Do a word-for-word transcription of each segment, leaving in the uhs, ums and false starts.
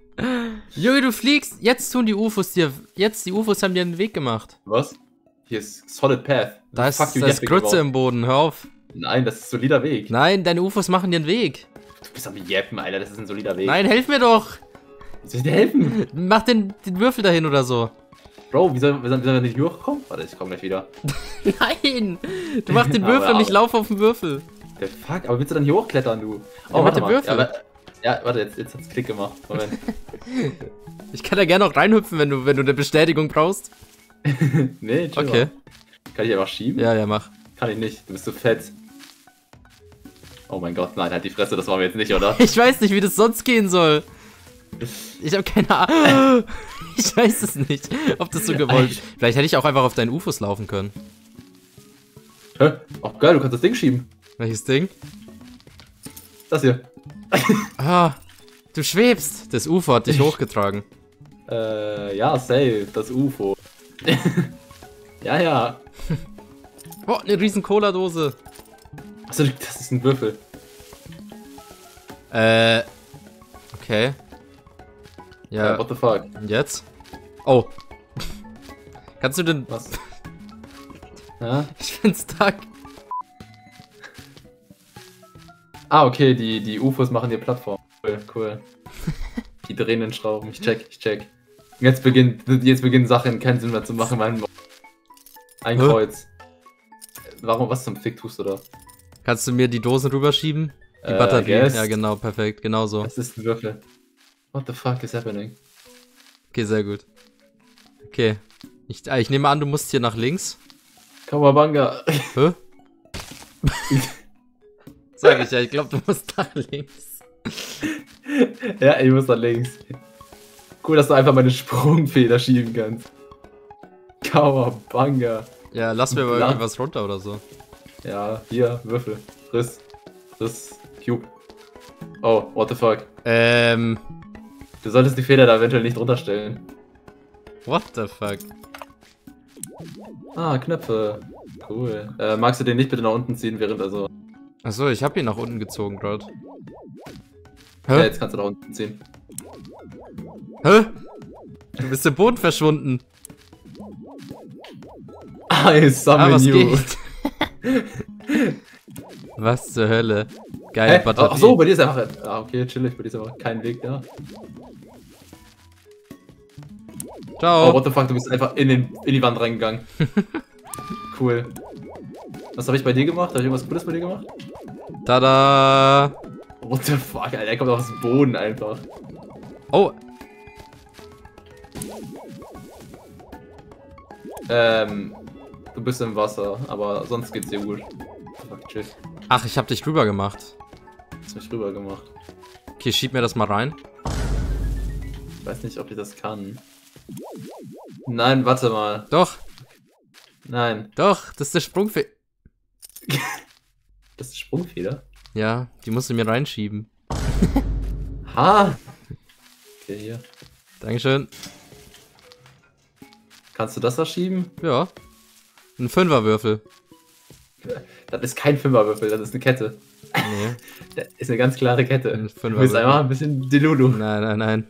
Junge, du fliegst. Jetzt tun die U F Os dir. Jetzt, die U F Os haben dir einen Weg gemacht. Was? Hier ist Solid Path. Da ist, da ist Grütze im Boden, hör auf. Nein, das ist ein solider Weg. Nein, deine U F Os machen dir einen Weg. Du bist am Jeppen, Alter, das ist ein solider Weg. Nein, helf mir doch. Wie soll ich dir helfen? Mach den, den Würfel dahin oder so. Bro, wie soll, wie soll, wie soll wir nicht hochkommen? Warte, ich komm gleich wieder. Nein! Du machst den Würfel und ich laufe auf den Würfel. Der Fuck, aber willst du dann hier hochklettern, du? Oh, ja, warte mal. Ja, aber, ja, warte, jetzt, jetzt hat's Klick gemacht. Moment. Ich kann da gerne auch reinhüpfen, wenn du, wenn du eine Bestätigung brauchst. Nee, chill okay. Mal. Kann ich einfach schieben? Ja, ja, mach. Kann ich nicht, du bist so fett. Oh mein Gott, nein, halt die Fresse, das wollen wir jetzt nicht, oder? Ich weiß nicht, wie das sonst gehen soll. Ich habe keine Ahnung. Ich weiß es nicht, ob das so gewollt ist. Vielleicht hätte ich auch einfach auf deinen U F Os laufen können. Hä? Ach geil, du kannst das Ding schieben. Welches Ding? Das hier. Ah, du schwebst. Das U F O hat dich hochgetragen. Äh, ja, safe, das U F O. Ja, ja. Oh, eine riesen Cola-Dose. Achso, das ist ein Würfel. Äh, okay. Ja. Uh, what the fuck? Und jetzt? Oh. Kannst du denn... Was? Ja? Ich bin stuck. Ah, okay, die, die U F Os machen die Plattform. Cool, cool. Die drehen den Schrauben. Ich check, ich check. Jetzt beginnt, jetzt beginnen Sachen keinen Sinn mehr zu machen. Mein Ein Hä? Kreuz. Warum, was zum Fick tust du da? Kannst du mir die Dosen rüberschieben? Die äh, Batterie? Guess. Ja, genau, perfekt, genau so. Das ist ein Würfel. What the fuck is happening? Okay, sehr gut. Okay. Ich, ich nehme an, du musst hier nach links. Kawabanga. Hä? Sag ich ja, ich glaube, du musst nach links. Ja, ich muss nach links. Cool, dass du einfach meine Sprungfeder schieben kannst. Kawabanga. Ja, lass mir mal irgendwas runter oder so. Ja, hier, Würfel. Riss. Riss. Cube. Oh, what the fuck. Ähm. Du solltest die Feder da eventuell nicht runterstellen. What the fuck? Ah, Knöpfe. Cool. Äh, magst du den nicht bitte nach unten ziehen, während also... Achso, ich hab ihn nach unten gezogen gerade. Hä? Ja, jetzt kannst du nach unten ziehen. Hä? Du bist im Boden verschwunden. I summon ah, was you. Geht? Was zur Hölle? Geile Hä? Batterie. Ach so, bei dir ist einfach... Ah, okay, chillig, bei dir ist einfach kein Weg, ja. Ciao. Oh, what the fuck, du bist einfach in, den, in die Wand reingegangen. Cool. Was habe ich bei dir gemacht? Habe ich irgendwas Cooles bei dir gemacht? Tada! What the fuck, Alter, der kommt aus dem Boden einfach. Oh! Ähm, du bist im Wasser, aber sonst geht's dir gut. Fuck, chill. Ach, ich hab dich rüber gemacht. Hast mich rüber gemacht. Okay, schieb mir das mal rein. Ich weiß nicht, ob ich das kann. Nein, warte mal. Doch. Nein. Doch, das ist der Sprungfeder. Das ist Sprungfeder? Ja, die musst du mir reinschieben. Ha! Okay, hier. Dankeschön. Kannst du das verschieben? Ja. Ein Fünferwürfel. Das ist kein Fünferwürfel, das ist eine Kette. Nee. Das ist eine ganz klare Kette. Ein Du bist einfach ein bisschen Delulu. Nein, nein, nein.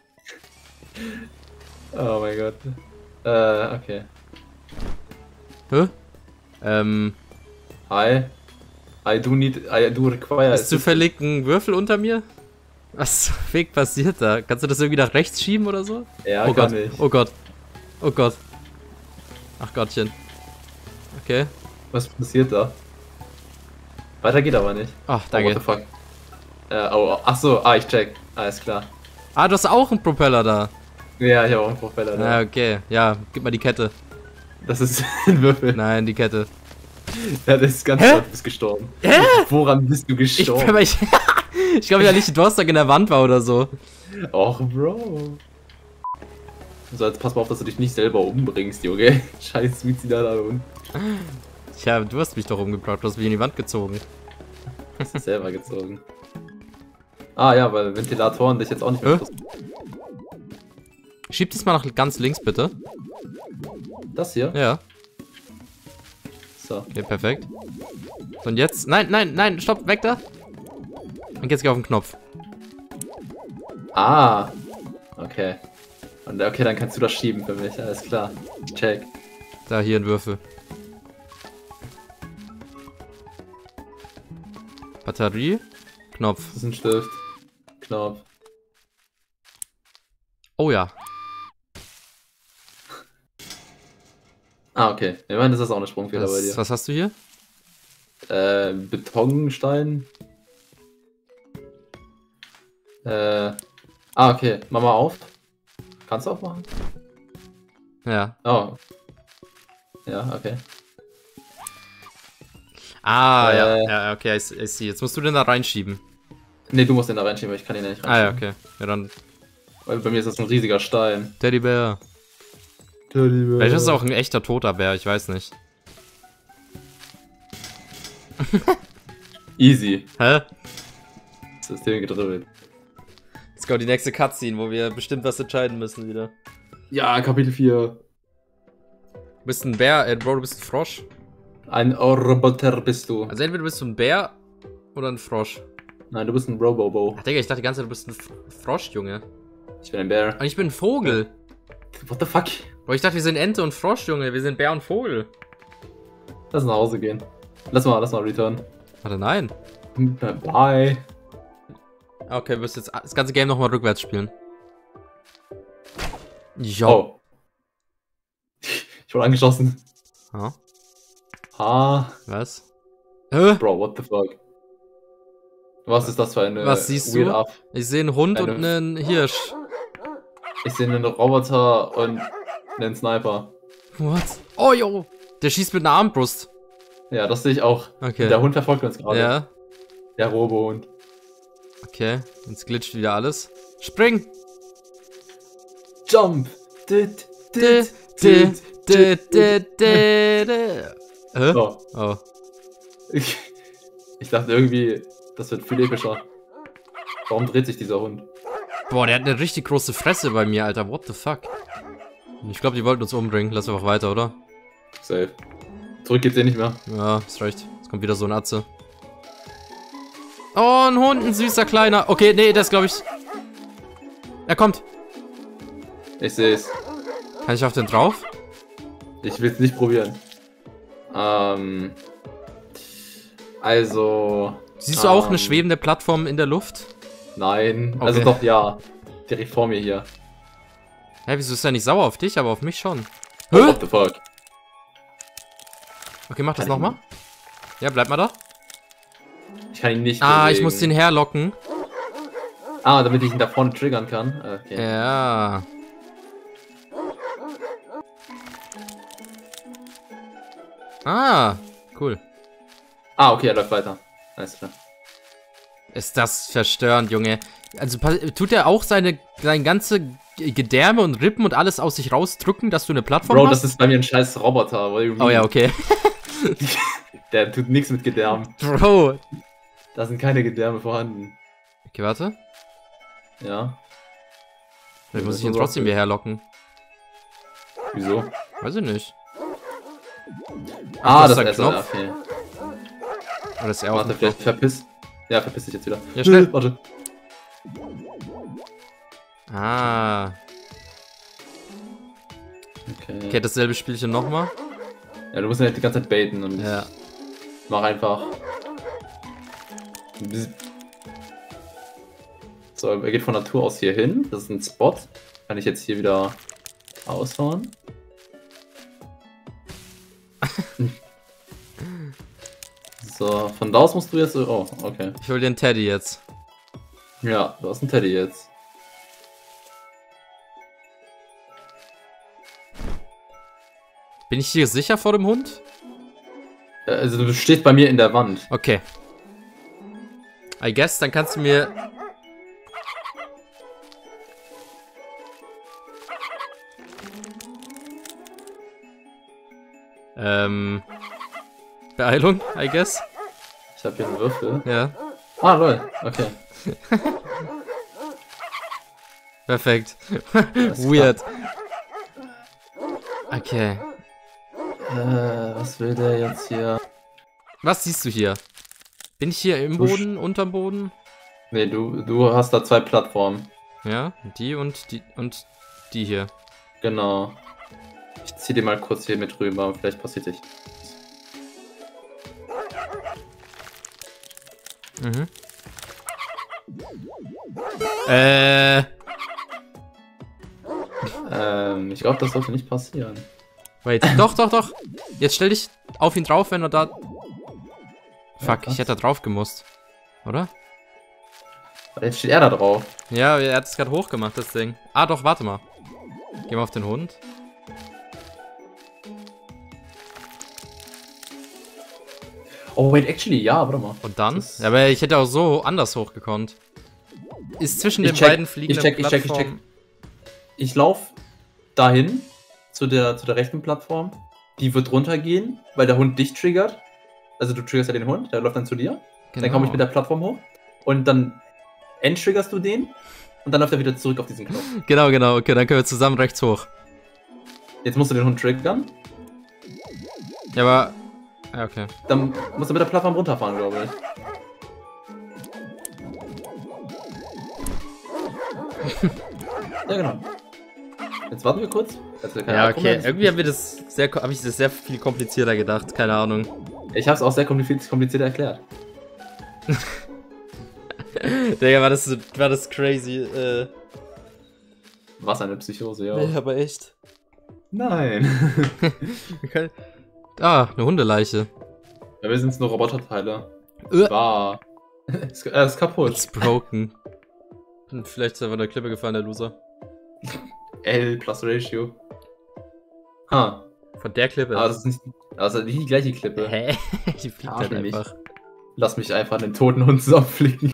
Oh mein Gott. Äh, okay. Hä? Ähm. Hi. I do need, I do require... Ist zufällig ein Würfel unter mir? Was zum Weg passiert da? Kannst du das irgendwie nach rechts schieben oder so? Ja, oh kann Gott. ich. Oh Gott. Oh Gott. Ach Gottchen. Okay. Was passiert da? Weiter geht aber nicht. Ach, danke. Oh, what the fuck? Äh, oh, ach so, ah, ich check. Alles klar. Ah, du hast auch einen Propeller da. Ja, ich habe auch einen Propeller da. Ah, okay. Ja, gib mal die Kette. Das ist ein Würfel. Nein, die Kette. Ja, das ist ganz Hä? klar, du bist gestorben. Hä? Woran bist du Ich gestorben? glaube, ich, ich glaube ja nicht, du hast da in der Wand war oder so. Och, Bro. So, jetzt pass mal auf, dass du dich nicht selber umbringst, Junge. Scheiß suizidaler Hund. Tja, du hast mich doch umgebracht, du hast mich in die Wand gezogen. Hast du selber gezogen. Ah ja, weil Ventilatoren dich jetzt auch nicht mehr... Hä? Schieb dies mal nach ganz links, bitte. Das hier? Ja. So. Okay, perfekt. So, und jetzt... Nein, nein, nein, stopp, weg da. Und jetzt geh auf den Knopf. Ah. Okay. Und okay, dann kannst du das schieben für mich, alles klar. Check. Da, hier ein Würfel. Batterie. Knopf. Das ist ein Stift. Knopf. Oh ja. Ah, okay. Ich meine, das ist auch eine Sprungfehler Das, bei dir. was hast du hier? Äh, Betonstein. Äh. Ah, okay. Mach mal auf. Kannst du aufmachen? Ja. Oh. Ja, okay. Ah, Äh. ja. Ja, okay, ich, ich sehe. Jetzt musst du den da reinschieben. Ne, du musst den da reinschieben, weil ich kann ihn ja nicht Ah, ja, reinschieben. okay. Ja, dann Weil bei mir ist das ein riesiger Stein. Teddybär. Teddybär. Vielleicht ist es auch ein echter toter Bär, ich weiß nicht. Easy. Hä? System gedribbelt. Jetzt kommt die nächste Cutscene, wo wir bestimmt was entscheiden müssen wieder. Ja, Kapitel vier. Du bist ein Bär, äh, Bro, du bist ein Frosch. Ein Roboter bist du. Also entweder bist du ein Bär oder ein Frosch. Nein, du bist ein Robobo. Ach, Digga, ich dachte die ganze Zeit, du bist ein F Frosch, Junge. Ich bin ein Bär. Und ich bin ein Vogel. What the fuck? Bro, ich dachte, wir sind Ente und Frosch, Junge. Wir sind Bär und Vogel. Lass nach Hause gehen. Lass mal, lass mal return. Warte, nein. Bye. Okay, wir müssen jetzt das ganze Game nochmal rückwärts spielen. Jo. Oh. Ich wurde angeschossen. Oh. Ha. Was? Hä? Bro, what the fuck? Was ist das für eine Was siehst weird du? Up? Ich sehe einen Hund Eine- und einen Hirsch. Ich sehe einen Roboter und einen Sniper. What? Oh, jo. Der schießt mit einer Armbrust. Ja, das sehe ich auch. Okay. Der Hund verfolgt uns gerade. Ja. Der Robohund. Okay. Jetzt glitscht wieder alles. Spring! Jump! Dit, Dä, dit, dä, dit, dä, dit, dä, dit. dä, dä. Hä? So, Oh. ich, ich dachte irgendwie, das wird viel epischer. Warum dreht sich dieser Hund? Boah, der hat eine richtig große Fresse bei mir, Alter. What the fuck? Ich glaube, die wollten uns umbringen. Lass einfach weiter, oder? Safe. Zurück geht's eh nicht mehr. Ja, ist recht. Jetzt kommt wieder so ein Atze. Oh, ein Hund, ein süßer kleiner. Okay, nee, das glaube ich. Er kommt. Ich sehe es. Kann ich auf den drauf? Ich will es nicht probieren. Ähm. Also. Siehst du auch ähm, eine schwebende Plattform in der Luft? Nein. Okay. Also doch, ja. Direkt vor mir hier. Hä, wieso ist er nicht sauer auf dich, aber auf mich schon? Oh, Hä? what the fuck? Okay, mach das Kann ich nochmal. Ja, bleib mal da. Ich kann ihn nicht. Ah, ich bewegen. muss den herlocken. Ah, damit ich ihn da vorne triggern kann. Okay. Ja. Ah, cool. Ah, okay, er läuft weiter. Alles klar. Ist das verstörend, Junge. Also pa- tut er auch seine, seine ganze Gedärme und Rippen und alles aus sich rausdrücken, dass du eine Plattform Bro, hast? das ist bei mir ein scheiß Roboter. what do you Oh mean? ja, okay. Der tut nichts mit Gedärmen. Bro. Da sind keine Gedärme vorhanden. Okay, warte. Ja. Vielleicht muss Das ich ihn ist trotzdem auch- hierher locken. Wieso? Weiß ich nicht. Ah, das das ist ist ein er. Knopf. Okay. Oder ist er auch Warte, ein vielleicht Knopf? verpiss. Ja, verpiss dich jetzt wieder. Ja, schnell. Warte. Ah. Okay. Okay, dasselbe Spielchen nochmal. Ja, du musst ihn halt die ganze Zeit baiten und Ja. ich mach einfach. So, er geht von Natur aus hier hin. Das ist ein Spot. Kann ich jetzt hier wieder aushauen? So, von da aus musst du jetzt. so- Oh, okay. Ich hol den Teddy jetzt. Ja, du hast einen Teddy jetzt. Bin ich hier sicher vor dem Hund? Äh, Also, du stehst bei mir in der Wand. Okay. I guess, dann kannst du mir... Ähm... Beeilung, I guess. Ich habe hier einen Würfel. Ja, Ah, lol. Okay. perfekt. Alles klar. Weird. Okay. Äh, was will der jetzt hier? Was siehst du hier? Bin ich hier im Tusch. Boden, unterm Boden? Nee, du, du hast da zwei Plattformen. Ja, die und die und die hier. Genau. Ich zieh die mal kurz hier mit rüber, vielleicht passiert dich. Mhm. Äh. Ähm, ich glaube, das sollte nicht passieren. Wait, doch, doch, doch. Jetzt stell dich auf ihn drauf, wenn er da... Fuck, Ja, ich hätte da drauf gemusst. Oder? Jetzt steht er da drauf. Ja, er hat es gerade hochgemacht, das Ding. Ah, doch, warte mal. Geh mal auf den Hund. Oh, wait, actually, ja, warte mal. Und dann? Das- Ja, aber ich hätte auch so anders hochgekonnt. Ist zwischen Ich den check, beiden fliegenden ich check, ich check, ich check. Plattformen... Ich lauf dahin, zu der, zu der rechten Plattform. Die wird runtergehen, weil der Hund dich triggert. Also du triggerst ja den Hund, der läuft dann zu dir. Genau. Dann komme ich mit der Plattform hoch. Und dann enttriggerst du den. Und dann läuft er wieder zurück auf diesen Knopf. Genau, genau. Okay, dann können wir zusammen rechts hoch. Jetzt musst du den Hund triggern. Ja, aber... Ja, okay. Dann musst du mit der Plattform runterfahren, glaube ich. Ja, genau. Jetzt warten wir kurz. Also, keine Ja, Ahnung, okay. jetzt- Irgendwie haben wir das sehr, habe ich das sehr viel komplizierter gedacht. Keine Ahnung. Ich habe es auch sehr kompliziert, kompliziert erklärt. Digga, war das, war das crazy. Äh, Was eine Psychose, ja. nee, aber echt. Nein. Okay. Ah, eine Hundeleiche. Ja, wir sind nur Roboterteile. Äh. War. ist, er ist kaputt. It's broken. Und vielleicht ist er von der Klippe gefallen, der Loser. L plus Ratio. Ha. Von der Klippe. Aber das ist nicht. Also nicht die gleiche Klippe. Hä? Die fliegt Ja, halt für mich. einfach. Lass mich einfach den toten Hund zusammenflicken.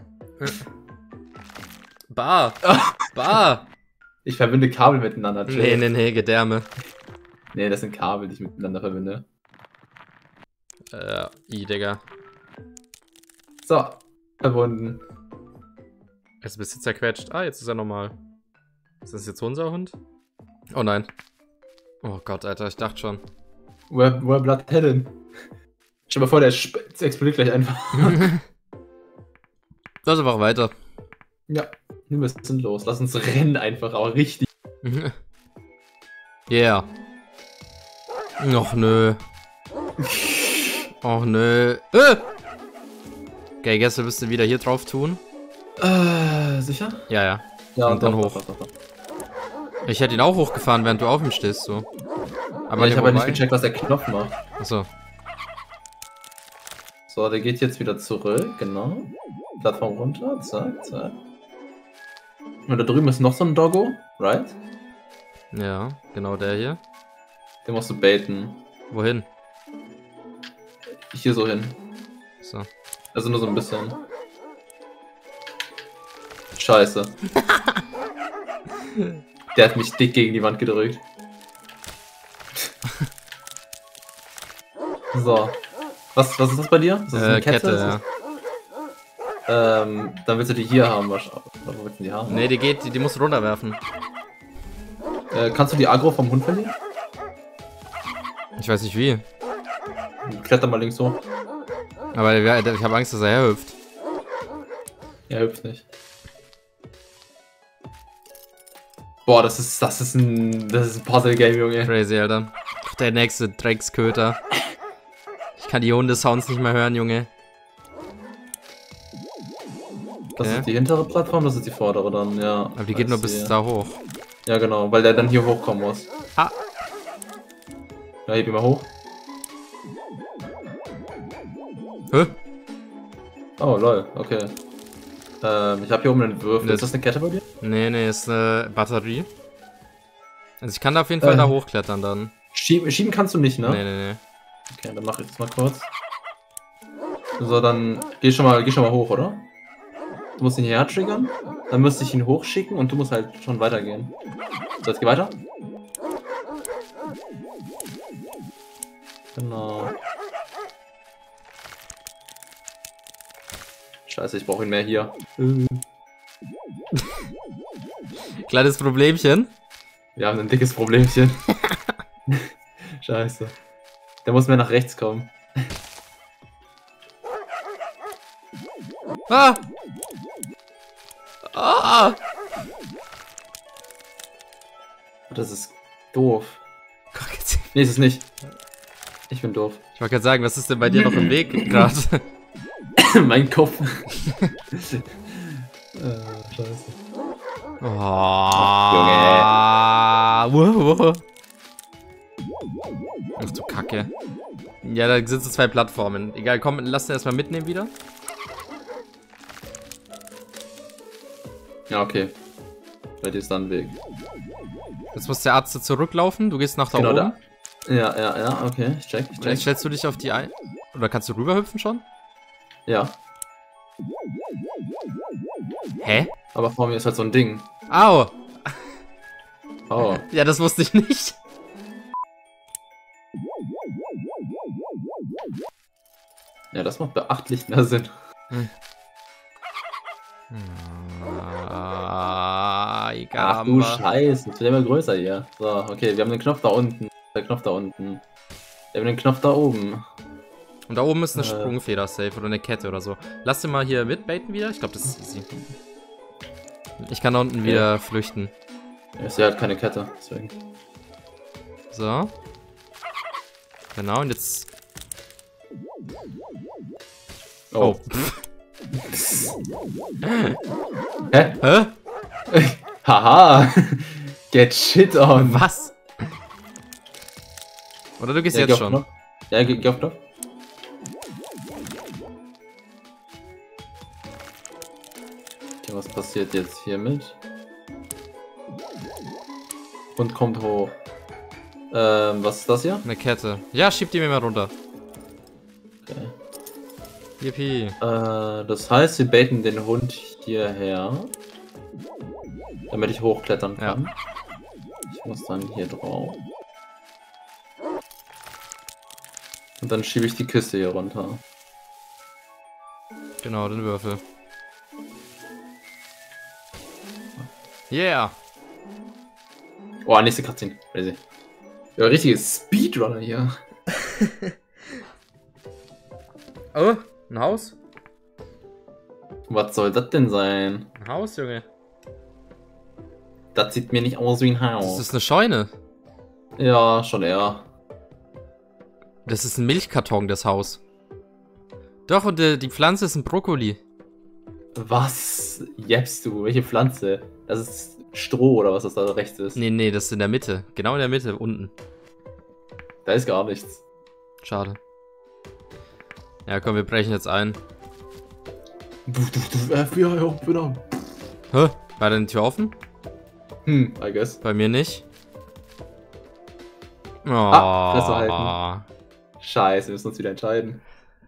Bar! Bar! Ich verbinde Kabel miteinander. Chill. Nee, nee, nee, Gedärme. Nee, das sind Kabel, die ich miteinander verbinde. Äh, i, Digga. So. Verbunden. Jetzt bist du zerquetscht. Ah, jetzt ist er normal. Ist das jetzt unser Hund? Oh nein. Oh Gott, Alter, ich dachte schon. Woher, woher bleibt der denn? Stell dir mal vor, der sp- explodiert gleich einfach. Lass einfach weiter. Ja, wir müssen los. Lass uns rennen einfach, aber richtig. Yeah. Och nö. Och nö. Äh! Okay, gestern müsst ihr wieder hier drauf tun. Äh, sicher? Ja, ja. Ja, Und dann doch, hoch. doch, doch, doch. Ich hätte ihn auch hochgefahren, während du auf ihm stehst, so. Aber ich habe ja nicht vorbei. gecheckt, was der Knopf macht. Achso. So, der geht jetzt wieder zurück, genau. Plattform runter, zack, zack. Und da drüben ist noch so ein Doggo, right? Ja, genau der hier. Den musst du baiten. Wohin? Hier so hin. So. Also nur so ein bisschen. Scheiße. Der hat mich dick gegen die Wand gedrückt. So. Was, was ist das bei dir? Ist das Äh, eine Kette, Kette? ja. Ähm, dann willst du die hier haben wahrscheinlich. Oder wo willst du die haben? Nee, die geht, die, die musst du runterwerfen. Äh, kannst du die Agro vom Hund verlieren? Ich weiß nicht wie. Kletter mal links hoch. Aber ich habe Angst, dass er herhüpft. Ja, hüpft nicht. Boah, das ist, das ist ein, das ist ein Puzzle-Game, Junge. Crazy, Alter. Ach, der nächste Drecksköter. Ich kann die Hundesounds nicht mehr hören, Junge. Das Okay. ist die hintere Plattform, das ist die vordere dann, ja. Aber die geht nur bis hier. da hoch. Ja, genau, weil der dann hier hochkommen muss. Ah. Ja, heb ihn mal hoch. Hä? Oh, lol, okay. Ähm, ich habe hier oben einen Würfel. Das- Ist das eine Kette bei dir? Nee, nee, ist eine Batterie. Also ich kann da auf jeden Fall Äh. da hochklettern dann. Schieben, schieben kannst du nicht, ne? Nee, nee, nee. Okay, dann mache ich das mal kurz. So, dann geh schon mal, geh schon mal hoch, oder? Du musst ihn hierher triggern, dann müsste ich ihn hochschicken und du musst halt schon weitergehen. So, jetzt geh weiter. Genau. Scheiße, ich brauche ihn mehr hier. Kleines Problemchen. Wir haben ein dickes Problemchen. Scheiße. Der muss mehr nach rechts kommen. Ah! Ah! Das ist doof. Guck jetzt. Nee, ist es nicht. Ich bin doof. Ich wollte gerade sagen, was ist denn bei dir noch im Weg gerade? Mein Kopf. äh, scheiße. Oh, Ach, wow, wow. Ach du Kacke. Ja, da sind so zwei Plattformen. Egal, komm, lass den erstmal mitnehmen wieder. Ja, okay. Bei dir ist dann ein Weg. Jetzt muss der Arzt zurücklaufen. Du gehst nach da Genau oben. da. Ja, ja, ja, okay. Ich check, ich check. Jetzt stellst du dich auf die ein. Oder kannst du rüberhüpfen schon? Ja. Hä? Aber vor mir ist halt so ein Ding. Au! Oh. Ja, das wusste ich nicht. Ja, das macht beachtlich mehr Sinn. Hm. Ah, Ach du Scheiße, das wird immer größer hier. So, okay, wir haben den Knopf da unten. Der Knopf da unten. Wir haben den Knopf da oben. Und da oben ist eine äh. Sprungfeder safe oder eine Kette oder so. Lass den mal hier mitbaiten wieder. Ich glaube, das ist easy. Ich kann da unten okay. wieder flüchten. Ich sehe halt keine Kette, deswegen. So. Genau, und jetzt... Oh. Oh. Hä? Hä? Haha! Get shit on! Was? Oder du gehst Ja, jetzt schon? Knopf. Ja, geh, geh auf Knopf. Okay, was passiert jetzt hiermit? Und kommt hoch. Ähm, was ist das hier? Eine Kette. Ja, schieb die mir mal runter. Okay. Yippie. Äh, das heißt, wir baiten den Hund hierher. Damit ich hochklettern kann. Ja. Ich muss dann hier drauf. Und dann schiebe ich die Kiste hier runter. Genau, den Würfel. Yeah! Oh, nächste Cutscene. Crazy. Ja, richtiges Speedrunner hier. Oh, ein Haus? Was soll das denn sein? Ein Haus, Junge. Das sieht mir nicht aus wie ein Haus. Das ist eine Scheune. Ja, schon eher. Das ist ein Milchkarton, das Haus. Doch, und die, die Pflanze ist ein Brokkoli. Was jäppst du? Welche Pflanze? Das ist Stroh oder was das da rechts ist? Nee, nee, das ist in der Mitte. Genau in der Mitte, unten. Da ist gar nichts. Schade. Ja, komm, wir brechen jetzt ein. F B I, open up. Hä? War denn die Tür offen? Hm, I guess. Bei mir nicht. Oh. Ah, Fresse halten. Scheiße, wir müssen uns wieder entscheiden.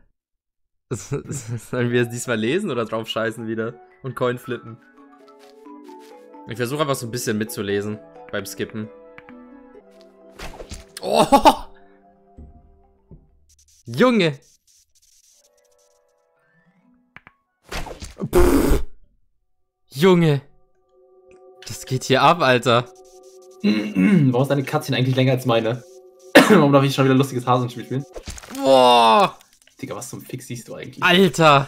Sollen wir es diesmal lesen oder drauf scheißen wieder? Und Coin flippen? Ich versuche einfach so ein bisschen mitzulesen beim Skippen. Oh! Junge! Pff. Junge! Das geht hier ab, Alter. Warum ist deine Cutscene eigentlich länger als meine? Warum darf ich schon wieder lustiges Hasenspiel spielen? Boah! Digga, was zum Fix siehst du eigentlich? Alter!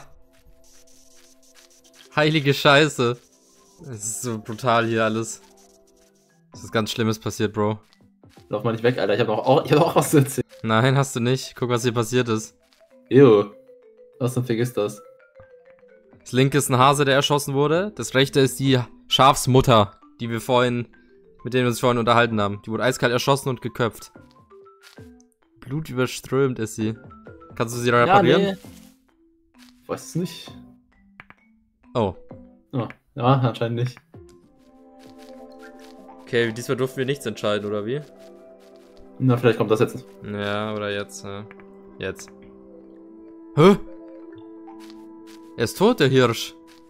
Heilige Scheiße. Es ist so brutal hier alles. Es ist ganz Schlimmes passiert, Bro. Lauf mal nicht weg, Alter. Ich hab auch, auch, ich hab auch was zu erzählen. Nein, hast du nicht. Guck, was hier passiert ist. Ew. Was zum Fick ist das? Das linke ist ein Hase, der erschossen wurde. Das rechte ist die Schafsmutter, die wir vorhin, mit denen wir uns vorhin unterhalten haben. Die wurde eiskalt erschossen und geköpft. Blutüberströmt ist sie. Kannst du sie reparieren? Ja, nee. Ich weiß es nicht. Oh. Oh. Ja, anscheinend nicht. Okay, diesmal durften wir nichts entscheiden, oder wie? Na, vielleicht kommt das jetzt. Ja, oder jetzt. Ja. Jetzt. Hä? Er ist tot, der Hirsch.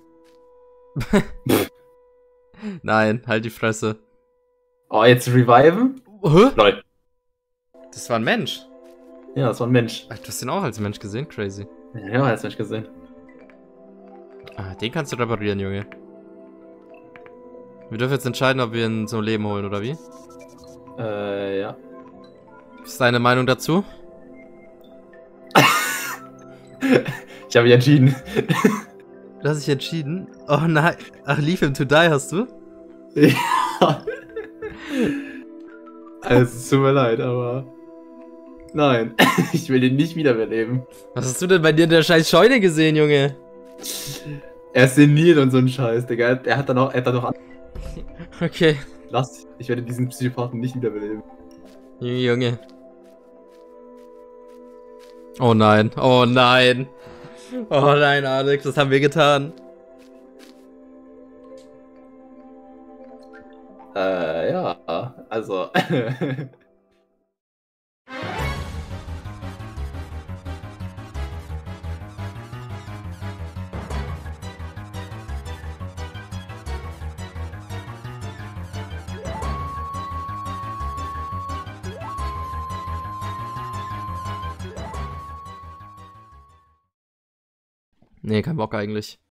Nein, halt die Fresse. Oh, jetzt reviven? Hä? Lol. Das war ein Mensch. Ja, das war ein Mensch. Du hast den auch als Mensch gesehen? Crazy. Ja, als Mensch gesehen. Ah, den kannst du reparieren, Junge. Wir dürfen jetzt entscheiden, ob wir ihn zum Leben holen, oder wie? Äh, ja. Was ist deine Meinung dazu? Ich habe mich entschieden. Du hast dich entschieden? Oh nein. Ach, Leave Him to Die hast du? Ja. Also, es tut mir leid, aber... Nein, ich will den nicht wiederbeleben. Was hast du denn bei dir in der scheiß Scheune gesehen, Junge? Er ist senil und so ein Scheiß, Digga. Er hat dann auch... Er hat dann noch... Okay. Lass, ich werde diesen Psychopathen nicht wiederbeleben. Junge. Oh nein, oh nein. Oh nein, Alex, was haben wir getan? Äh, ja, also... Nee, kein Bock eigentlich.